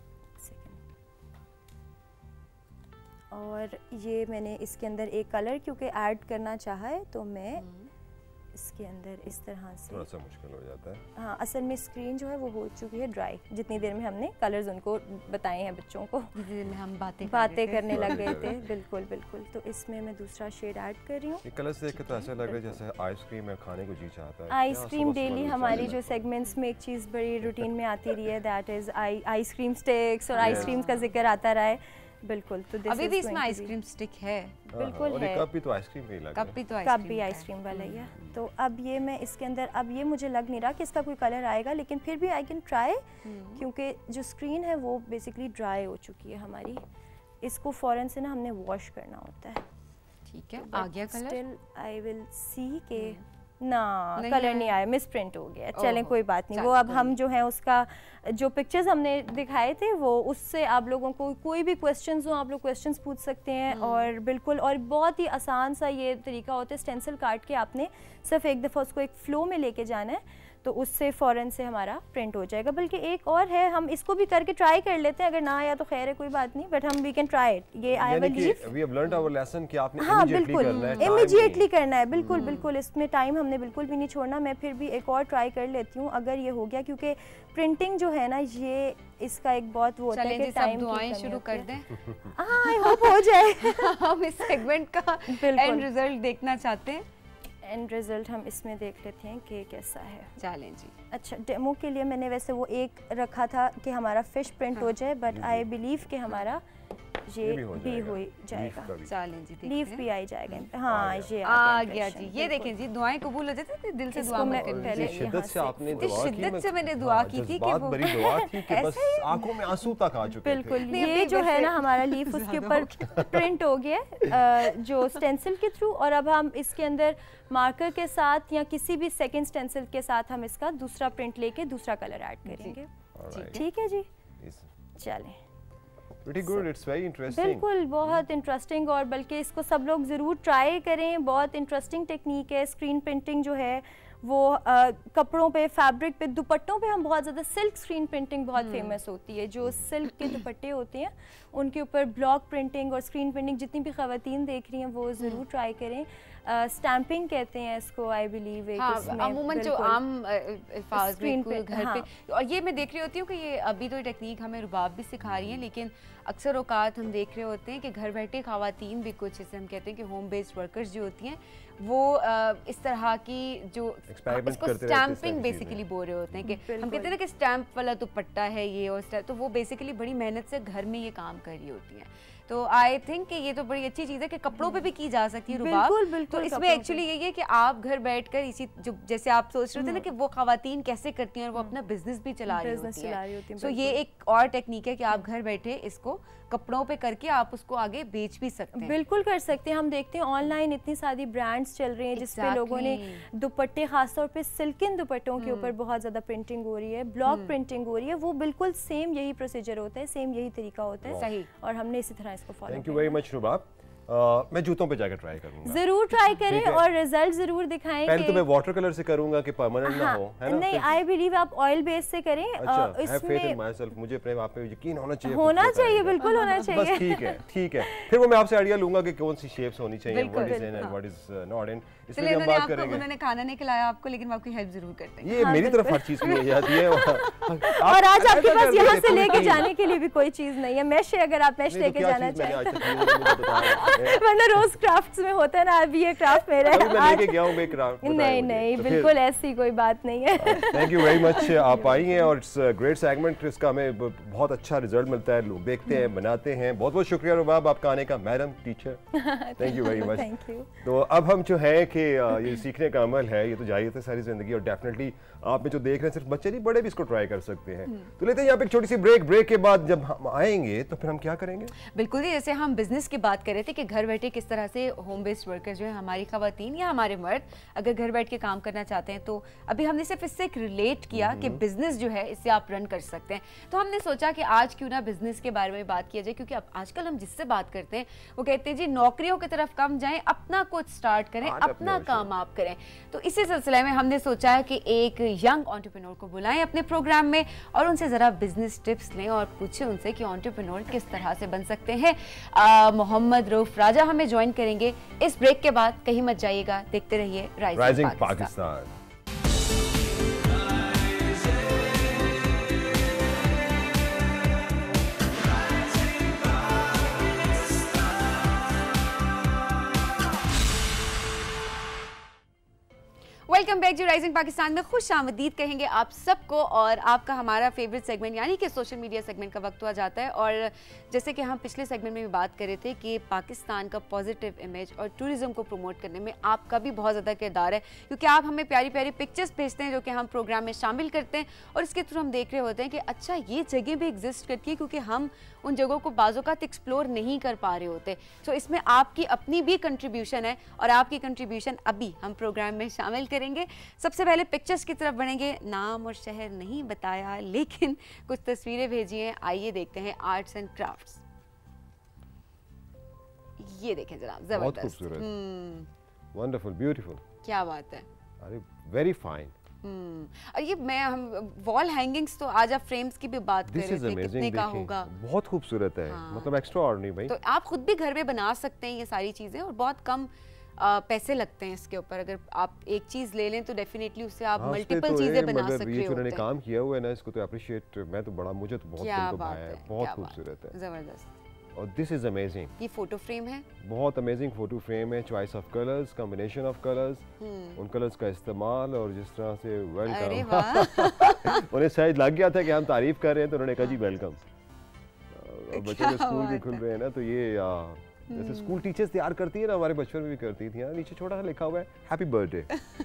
और ये मैंने इसके अंदर एक कलर क्योंकि ऐड करना चाहा है तो मैं इसके अंदर इस तरह से, थोड़ा सा मुश्किल हो जाता है। हाँ, असल में स्क्रीन जो है वो हो चुकी है ड्राई, जितनी देर में हमने कलर्स उनको बताए हैं बच्चों को, जितनी देर में हम बातें करने लग गए थे। बिल्कुल बिल्कुल। तो इसमें मैं दूसरा शेड ऐड कर रही हूँ। ये कलर्स देख के तो ऐसा लग रहा है जैसे आइसक्रीम है, खाने को जी चाहता है। आइसक्रीम डेली हमारी जो सेगमेंट्स में एक चीज़ बड़ी रूटीन में आती रही है, दैट इज़ आइसक्रीम स्टिक्स, और आइसक्रीम का जिक्र आता रहा है। बिल्कुल। तो अभी भी इसमें आइसक्रीम स्टिक है। बिल्कुल है। कप भी तो आइसक्रीम ही लगा, कप भी आइसक्रीम वाला ही है। तो अब ये मैं इसके अंदर, अब ये मुझे लग नहीं रहा कि इसका कोई कलर आएगा, लेकिन फिर भी आई कैन ट्राई, क्योंकि जो स्क्रीन है वो बेसिकली ड्राई हो चुकी है हमारी। इसको फ़ौरन से ना हमने वॉश करना होता है। ठीक है, आ गया colour. Still I will see के ना कलर नहीं आया, मिस प्रिंट हो गया। चलें कोई बात नहीं, वो अब हम जो है उसका जो पिक्चर्स हमने दिखाए थे वो उससे आप लोगों को कोई भी क्वेश्चंस हो आप लोग क्वेश्चंस पूछ सकते हैं। और बिल्कुल, और बहुत ही आसान सा ये तरीका होता है, स्टेंसिल काट के आपने सिर्फ एक दफ़ा उसको एक फ़्लो में लेके जाना है तो उससे फ़ौरन से हमारा प्रिंट हो जाएगा। बल्कि एक और है, हम इसको भी करके ट्राई कर लेते हैं, अगर ना आया तो खैर है कोई बात नहीं, बट हम वी कैन ट्राई इट। ये I believe we have learned our lesson कि आपने इमीडिएटली करना है। बिल्कुल बिल्कुल, इसमें टाइम हमने बिल्कुल भी नहीं छोड़ना। मैं फिर भी एक और ट्राई कर लेती हूँ अगर ये हो गया, क्योंकि प्रिंटिंग जो है ना ये इसका एक बहुत वो होता है कि टाइम दुआएं शुरू कर दें। आई होप हो जाए। हम इस सेगमेंट का एंड रिजल्ट देखना चाहते हैं। एंड रिजल्ट हम इसमें देख लेते हैं कि कैसा है। चलें जी। अच्छा, डेमो के लिए मैंने वैसे वो एक रखा था कि हमारा फिश प्रिंट हो जाए, बट आई बिलीव कि हमारा ये भी हो जाएगा। चलें जी, लीफ भी आ जाएगा। हाँ, ये आ गया जी। ये देखें जी, दुआएं कबूल हो जाती थी, दिल से दुआ पहले शिद्दत से आपने दुआ की, शिद्दत से मैंने दुआ की थी कि वो बड़ी दुआ थी कि बस आंखों में आंसू तक आ चुके थे। बिल्कुल, ये जो है ना हमारा लीफ उसके ऊपर प्रिंट हो गया जो स्टेंसिल के थ्रू, और अब हम इसके अंदर मार्कर के साथ या किसी भी सेकंड स्टेंसिल के साथ हम इसका दूसरा प्रिंट लेके दूसरा कलर ऐड करेंगे। ठीक है जी, चलें। Pretty good, it's very interesting. बिल्कुल, बहुत इंटरेस्टिंग, और बल्कि इसको सब लोग ज़रूर ट्राई करें। बहुत इंटरेस्टिंग टेक्निक है। स्क्रीन प्रिंटिंग जो है वो कपड़ों पे, फैब्रिक पे, दुपट्टों पे हम बहुत ज़्यादा सिल्क स्क्रीन प्रिंटिंग बहुत फेमस होती है। जो सिल्क के दुपट्टे होते हैं उनके ऊपर ब्लॉक प्रिंटिंग और स्क्रीन प्रिंटिंग जितनी भी ख़वातीन देख रही हैं वो ज़रूर ट्राई करें। स्टैंपिंग कहते हैं इसको, आई बिलीव। अमूमन जो आम अल्फाज में घर पे, और ये मैं देख रही होती हूँ कि ये अभी तो टेक्निक हमें रुबाब भी सिखा रही है, लेकिन अक्सर औकात हम देख रहे होते हैं कि घर बैठे खवातीन भी कुछ, जैसे हम कहते हैं कि होम बेस्ड वर्कर्स जो होती हैं वो इस तरह की जो इसको स्टैंपिंग बेसिकली बोल रहे होते हैं कि हम कहते हैं ना कि स्टैंप वाला दुपट्टा है ये, और तो वो बेसिकली बड़ी मेहनत से घर में ये काम कर रही होती हैं। तो आई थिंक कि ये तो बड़ी अच्छी चीज़ है कि कपड़ों पे भी की जा सकती है रुबाब। तो इसमें एक्चुअली यही है कि आप घर बैठकर इसी जो जैसे आप सोच रहे थे ना कि वो खवातीन कैसे करती हैं और वो अपना बिजनेस भी चला रही होती हैं, तो ये एक और टेक्निक है कि आप घर बैठे इसको कपड़ों पे करके आप उसको आगे बेच भी सकते हैं। बिल्कुल कर सकते हैं। हम देखते हैं ऑनलाइन इतनी सारी ब्रांड्स चल रही हैं जिसपे लोगों ने दुपट्टे, खासतौर पे सिल्किन दुपट्टों के ऊपर बहुत ज़्यादा प्रिंटिंग हो रही है, ब्लॉक प्रिंटिंग हो रही है। वो बिल्कुल सेम यही प्रोसीजर होता है, सेम यही तरीका होता है। सही। और हमने इसी तरह इसको follow. Thank you very much Rubab. मैं जूतों पे जाकर ट्राई करूंगा। जरूर ट्राई करें और रिजल्ट जरूर दिखाएं। पहले तो मैं वाटर कलर से करूंगा कि परमानेंट ना हो, है ना? नहीं, आई बिलीव आप ऑयल बेस से करें। अच्छा, इसमें मुझे अपने आप पे यकीन होना चाहिए। बिल्कुल होना चाहिए। बस ठीक है। फिर वो मैं आपसे आइडिया लूंगा कि कौन सी शेप्स होनी चाहिए, what is in and what is not in. इसलिए हम बात करेंगे। उन्होंने खाना नहीं खिलाया आपको, लेकिन मैं आपकी हेल्प जरूर करते हैं। ये मेरी तरफ हर चीज की हो जाती है। और आज आपके पास यहाँ से लेके जाने के लिए भी कोई चीज नहीं है। मैश, अगर आप मैश लेके जाना चाहें, वरना रोज क्राफ्ट्स में होता है ना, अभी ये क्राफ्ट मेरा है। मैं लेके गया हूं मैं क्राफ्ट। नहीं, बिल्कुल ऐसी कोई बात नहीं है। Thank you very much. आप आई हैं और इट्स ग्रेट सेगमेंट, इसका हमें बहुत अच्छा रिजल्ट मिलता है, लोग देखते हैं, बनाते हैं। बहुत बहुत शुक्रिया रुबाब आपका आने का, madam teacher. Thank you very much. Thank you. तो अब हम जो है कि ये सीखने का अमल है, ये तो जारी है सारी जिंदगी, और डेफिनेटली आप में जो देख रहे हैं सिर्फ बच्चे नहीं, बड़े भी इसको ट्राई कर सकते हैं। तो लेते हैं यहाँ पे एक छोटी सी ब्रेक के बाद जब हम आएंगे तो फिर हम क्या करेंगे? बिल्कुल ही, जैसे हम बिजनेस की बात कर रहे थे कि घर बैठे किस तरह से होम बेस्ड वर्कर्स जो है, हमारी खवातीन या हमारे मर्द अगर घर बैठ के काम करना चाहते हैं, तो अभी हमने सिर्फ इससे एक रिलेट किया कि बिजनेस जो है इससे आप रन कर सकते हैं। तो हमने सोचा कि आज क्यों ना बिजनेस के बारे में बात किया जाए, क्योंकि अब आजकल हम जिससे बात करते हैं वो कहते हैं जी नौकरियों की तरफ कम जाएं, अपना कुछ स्टार्ट करें, अपना काम आप करें। तो इसी सिलसिले में हमने सोचा है कि एक यंग एंटरप्रेन्योर को बुलाएं अपने प्रोग्राम में और उनसे जरा बिजनेस टिप्स लें और पूछें उनसे कि एंटरप्रेन्योर किस तरह से बन सकते हैं। मोहम्मद रऊफ राजा हमें ज्वाइन करेंगे इस ब्रेक के बाद। कहीं मत जाइएगा, देखते रहिए rising Pakistan. Welcome back to rising Pakistan में खुश आमदीद कहेंगे आप सबको, और आपका हमारा फेवरेट सेगमेंट यानी कि सोशल मीडिया सेगमेंट का वक्त हुआ जाता है। और जैसे कि हम पिछले सेगमेंट में भी बात कर रहे थे कि पाकिस्तान का पॉजिटिव इमेज और टूरिज्म को प्रमोट करने में आपका भी बहुत ज़्यादा किरदार है, क्योंकि आप हमें प्यारी प्यारी पिक्चर्स भेजते हैं जो कि हम प्रोग्राम में शामिल करते हैं, और इसके थ्रू हम देख रहे होते हैं कि अच्छा ये जगह भी एग्जिस्ट करती है, क्योंकि हम उन जगहों को बाज़ोकात एक्सप्लोर नहीं कर पा रहे होते। तो इसमें आपकी अपनी भी कंट्रीब्यूशन है, और आपकी कंट्रीब्यूशन अभी हम प्रोग्राम में शामिल करेंगे। सबसे पहले पिक्चर्स की तरफ बढ़ेंगे। नाम और शहर नहीं बताया, लेकिन कुछ तस्वीरें भेजी हैं, आइए देखते हैं। आर्ट्स एंड क्राफ्ट्स, ये देखें जनाब, जबरदस्त, वंडरफुल, ब्यूटीफुल, क्या बात है। अरे वेरी फाइन। और ये हम वॉल हैंगिंग्स, तो आज आप फ्रेम्स की भी बात कर रहे थे, कितने का होगा? बहुत खूबसूरत है। हाँ। मतलब एक्स्ट्राऑर्डिनरी भाई। तो आप खुद भी घर में बना सकते हैं ये सारी चीजें, और बहुत कम पैसे लगते हैं इसके ऊपर। अगर आप एक चीज ले लें तो डेफिनेटली उससे आप मल्टीपल चीजें बना सकते हो। ये जो उन्होंने काम किया हुआ है ना, इसको तो अप्रिशिएट, मैं तो बड़ा, मुझे तो बहुत दिल को भाया है, बहुत खूबसूरत है, जबरदस्त। और दिस इज अमेजिंग। ये फोटो फ्रेम है, बहुत अमेजिंग फोटो फ्रेम है। Choice of colours, combination of colours, उन कलर्स का इस्तेमाल, और जिस तरह से वेलकम उन्हें शायद लग गया था कि हम तारीफ कर रहे हैं, तो उन्होंने कहा जी वेलकम। बच्चों के स्कूल भी खुल रहे हैं ना, तो ये जैसे स्कूल टीचर्स तैयार करती है ना, हमारे बचपन में भी करती थी। नीचे छोटा सा लिखा हुआ है हैप्पी बर्थडे,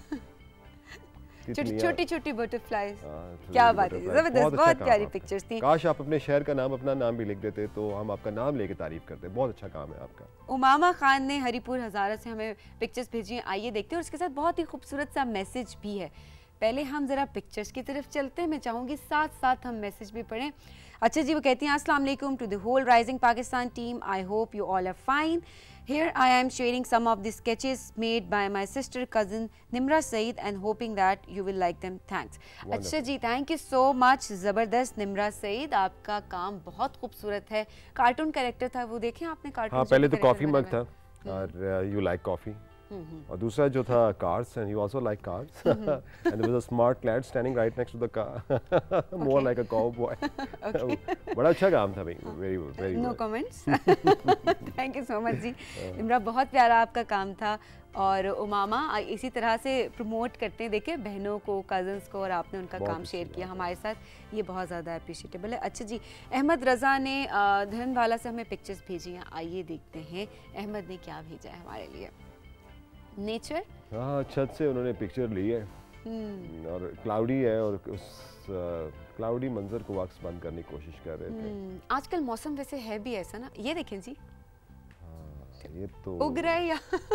छोटी छोटी बटरफ्लाईज। क्या बात है, जबरदस्त, बहुत प्यारी पिक्चर्स थी। काश आप अपने शहर का नाम, अपना नाम भी लिख देते तो हम आपका नाम लेके तारीफ करते। बहुत अच्छा काम है आपका। उमामा खान ने हरिपुर हजारा से हमें पिक्चर्स भेजी हैं, आइए देखते हैं। और उसके साथ बहुत ही खूबसूरत सा मैसेज भी है। पहले हम जरा पिक्चर्स की तरफ चलते हैं, मैं चाहूँगी साथ साथ हम मैसेज भी पढ़ें। अच्छा जी, वो कहती हैं अस्सलाम वालेकुम to the whole rising Pakistan team, I hope you all are fine. Here I am sharing some of the sketches made by my sister cousin Nimra Saeed and hoping that you will like them. Thanks. अच्छा जी, thank you so much. ज़बरदस्त निम्रा सईद, आपका काम बहुत खूबसूरत है। Cartoon character था वो, देखें आपने कार्टून। हाँ, पहले तो कॉफ़ी मग था, और यू लाइक कॉफ़ी, और दूसरा जो था cars, and he also like cars, and there was a smart lad standing right next to the car, more like a cowboy. बड़ा अच्छा काम था भाई, very very no comments. Thank you so much जी। इमरान, बहुत प्यारा आपका काम था, और उमामा इसी तरह से प्रमोट करते हैं, देखिए बहनों को, कज़न्स को, और आपने उनका काम शेयर किया हमारे साथ, ये बहुत ज़्यादा अप्रिशिएटेबल है। अच्छा जी, अहमद रज़ा ने धनवाला से हमें पिक्चर्स भेजी हैं, आइए देखते हैं अहमद ने क्या भेजा है हमारे लिए। नेचर, हाँ, छत से उन्होंने पिक्चर ली है और क्लाउडी है, और उस क्लाउडी मंजर को वाक्स बंद करने की कोशिश कर रहे थे। आजकल मौसम वैसे है भी ऐसा ना, ये देखें जी, ये तो उग रहा है या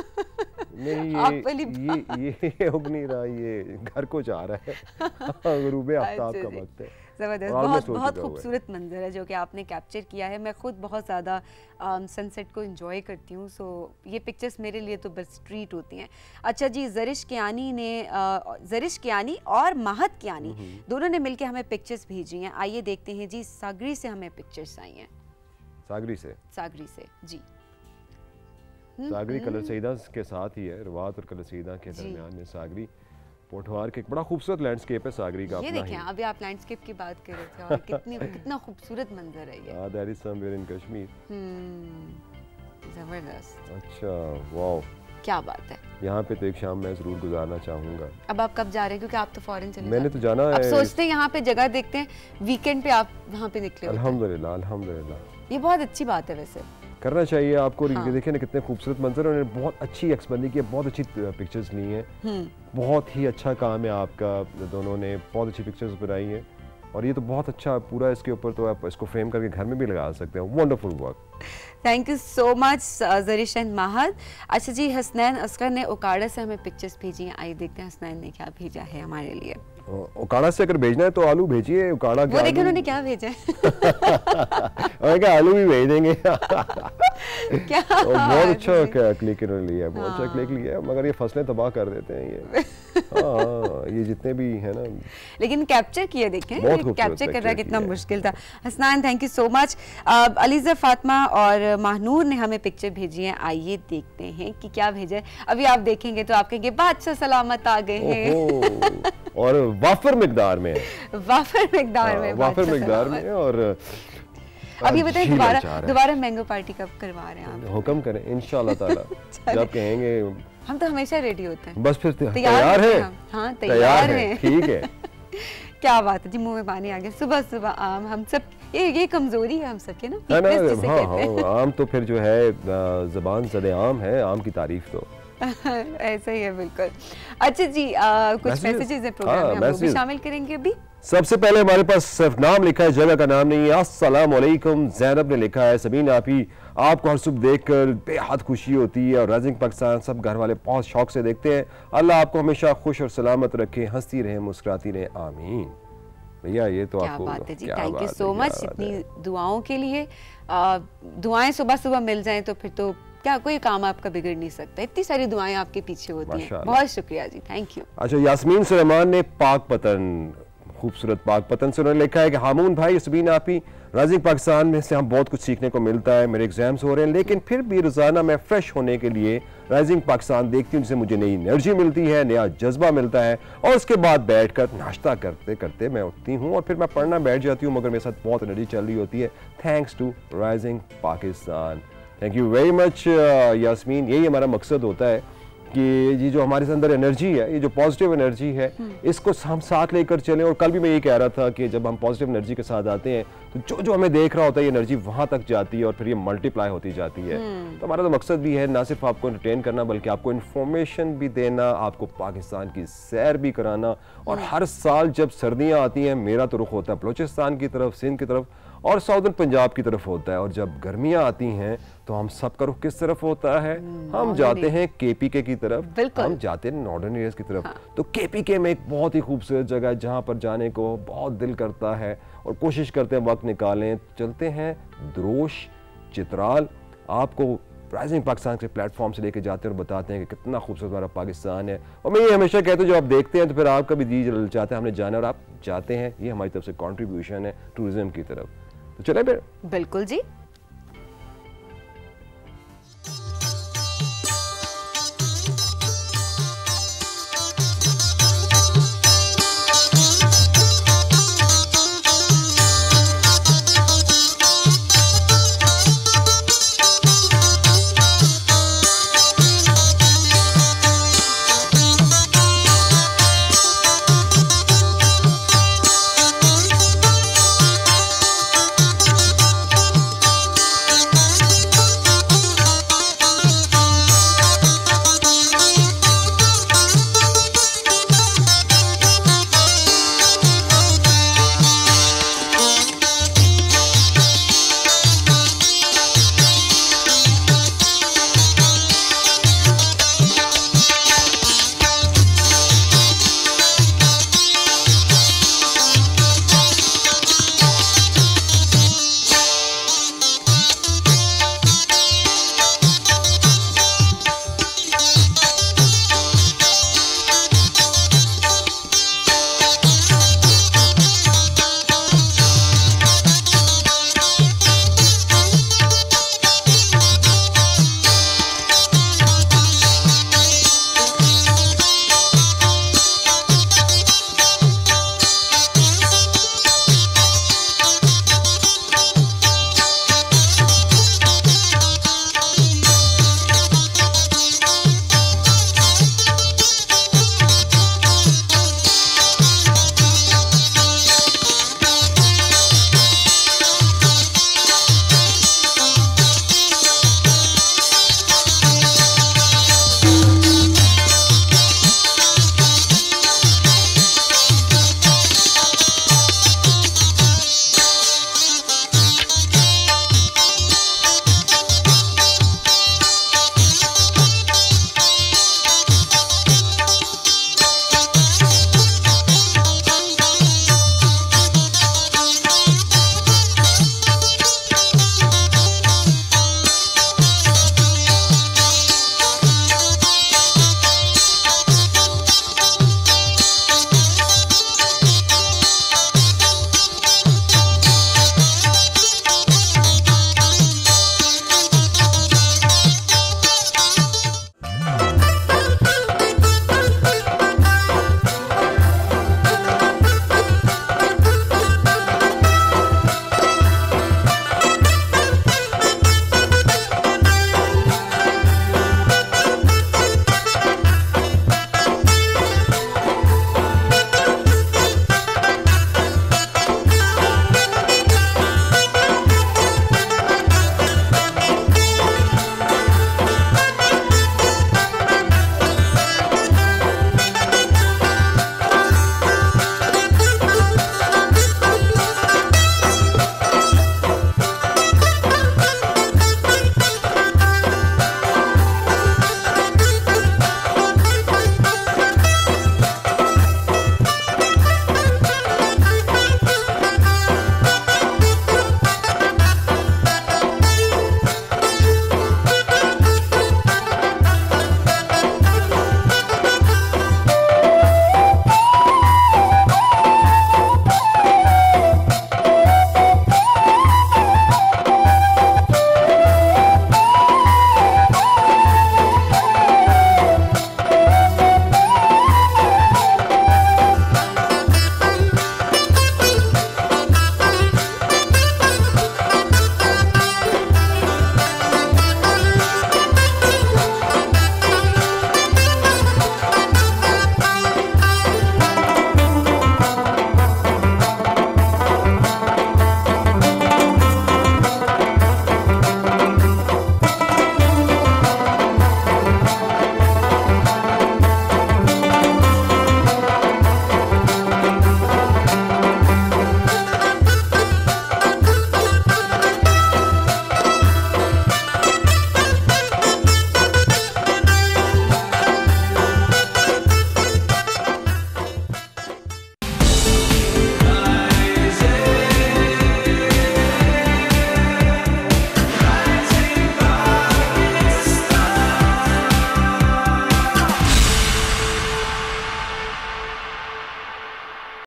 नहीं, ये उग नहीं रहा, ये घर को जा रहा है। गुरूबे आफ्ताब का वक्त है। ज़बरदस्त, बहुत बहुत खूबसूरत मंजर है जो कि आपने कैप्चर किया है। मैं खुद बहुत ज़्यादा सनसेट को एंजॉय करती हूँ, सो ये पिक्चर्स मेरे लिए तो बस ट्रीट होती हैं। अच्छा जी, ज़रिश कियानी और महत कियानी दोनों ने मिलकर हमें पिक्चर्स भेजी हैं, आइए देखते हैं जी। सागरी से हमें पिक्चर्स आई हैं। सागरी से जी। सागरी कलर सईदा के साथ ही है, रवात और कलर सईदा के दरमियान में सागरी पोठवार के एक बड़ा खूबसूरत लैंडस्केप है सागरी का। ये देखें, अभी आप लैंडस्केप की बात कर रहे थे, और कितना खूबसूरत मंजर है ये। That is somewhere in Kashmir. जबरदस्त। अच्छा, वाओ, क्या बात है। यहाँ पे तो एक शाम मैं जरूर गुजारना चाहूंगा। अब आप कब जा रहे हैं, क्योंकि आप तो फॉरेन चले? मैंने तो जाना है। अब सोचते हैं यहाँ पे जगह देखते हैं, वीकेंड पे आप वहाँ पे निकले। अल्हम्दुलिल्लाह, अल्हम्दुलिल्लाह, ये बहुत अच्छी बात है, वैसे करना चाहिए आपको। हाँ। देखें ना कितने खूबसूरत मंजर, उन्होंने बहुत अच्छी एक्सबंदी की है, बहुत अच्छी पिक्चर्स ली हैं, बहुत ही अच्छा काम है आपका, दोनों ने बहुत अच्छी पिक्चर्स बनाई हैं, और ये तो बहुत अच्छा पूरा इसके ऊपर तो आप इसको फ्रेम करके घर में भी लगा सकते हैं। Wonderful work, thank you so much Zarish and Mahad. अच्छा जी, हसनैन असगर ने उकाड़ा से हमें पिक्चर्स भेजी हैं, आइए देखते हैं हसनैन ने क्या भेजा है हमारे लिए। उकाड़ा से अगर भेजना है तो आलू भेजिए, उकाड़ा वो देखिए उन्होंने क्या भेजा है। आलू भी भेज देंगे। क्या बहुत अच्छा क्लिक इन्होंने लिया, बहुत अच्छा क्लिक लिया, मगर ये फसलें तबाह कर देते हैं ये। हाँ, ये जितने भी है ना, लेकिन कैप्चर किया, देखें कैप्चर कर रहा है, कितना मुश्किल था। Hasnain, thank you so much. Aliza Fatima और माहनूर ने हमें पिक्चर भेजी है, आइए देखते हैं कि क्या भेजा है। अभी आप देखेंगे तो आप कहेंगे बादशाह सलामत आ गए हैं। और वाफर मिकदार में, वाफर मिकदार में। और अब ये बताइए, दोबारा मैंगो पार्टी कब करवा रहे हैं आप? हुक्म करें इंशाल्लाह ताला, जब कहेंगे। हम तो हमेशा रेडी होते हैं, बस फिर तैयार है। हाँ, तैयार है, ठीक है। क्या बात है जी, मुंह में पानी आ गया। सुबह सुबह आम, हम सब ये कमजोरी है हम सबके ना, हाँ, आम तो फिर जो है ज़बान ज़दे आम है, आम की तारीफ तो ऐसा ही है, बिल्कुल। अच्छा जी, कुछ मैसेजेस है प्रोग्राम में, हम वो भी शामिल करेंगे अभी। सबसे पहले हमारे पास सिर्फ नाम लिखा है, जगह का नाम नहीं है। अस्सलाम वालेकुम, ज़ैनब ने लिखा है, सबीन आपी आपको हर सुबह देखकर बेहद खुशी होती है, और राइजिंग पाकिस्तान सब घर वाले बहुत शौक से देखते हैं। अल्लाह आपको हमेशा खुश और सलामत रखे, हंसती रहे, मुस्कुराती रहे, आमीन। भैया ये तो क्या बात है जी, थैंक यू सो मच इतनी दुआओं के लिए। दुआएं सुबह सुबह मिल जाएं तो फिर तो क्या कोई काम आपका बिगड़ नहीं सकता, इतनी सारी दुआएं आपके पीछे होती हैं। बहुत शुक्रिया जी, थैंक यू। अच्छा, यास्मीन सुलेमान ने पाक पतन, खूबसूरत पाक पतन से उन्होंने लिखा है कि हामून भाई, सबीन आपी, राइजिंग पाकिस्तान में से हम बहुत कुछ सीखने को मिलता है। मेरे एग्जाम्स हो रहे हैं, लेकिन फिर भी रोजाना मैं फ्रेश होने के लिए राइजिंग पाकिस्तान देखती हूँ, जिससे मुझे नई एनर्जी मिलती है, नया जज्बा मिलता है, और उसके बाद बैठकर नाश्ता करते करते मैं उठती हूँ और फिर मैं पढ़ना बैठ जाती हूँ, मगर मेरे साथ बहुत एनर्जी चल रही होती है। Thanks to rising Pakistan. Thank you very much Yasmin. यही हमारा मकसद होता है कि ये जो हमारे अंदर एनर्जी है, ये जो पॉजिटिव एनर्जी है, इसको हम साथ लेकर चलें। और कल भी मैं ये कह रहा था कि जब हम पॉजिटिव एनर्जी के साथ आते हैं तो जो जो हमें देख रहा होता है, ये एनर्जी वहाँ तक जाती है और फिर ये मल्टीप्लाई होती जाती है। तो हमारा तो मकसद भी है ना सिर्फ आपको एंटरटेन करना, बल्कि आपको इन्फॉर्मेशन भी देना, आपको पाकिस्तान की सैर भी कराना। और हर साल जब सर्दियाँ आती हैं, मेरा तो रुख होता है बलोचिस्तान की तरफ, सिंध की तरफ और साउदर्न पंजाब की तरफ होता है। और जब गर्मियाँ आती हैं तो हम सबका रुख किस तरफ होता है? हम जाते हैं केपीके की तरफ, हम जाते हैं नॉर्दर्न एरियाज की तरफ। तो केपीके में एक बहुत ही खूबसूरत जगह है जहाँ पर जाने को बहुत दिल करता है और कोशिश करते हैं वक्त निकालें। चलते हैं द्रोश, चित्राल, आपको राइजिंग पाकिस्तान के प्लेटफॉर्म से लेके जाते हैं और बताते हैं कि कितना खूबसूरत हमारा पाकिस्तान है। और मैं ये हमेशा कहता हूँ, जो आप देखते हैं तो फिर आपका भी जी चाहते हैं हमने जाना, और आप जाते हैं। ये हमारी तरफ से कॉन्ट्रीब्यूशन है टूरिज्म की तरफ। तो चले फिर। बिल्कुल जी।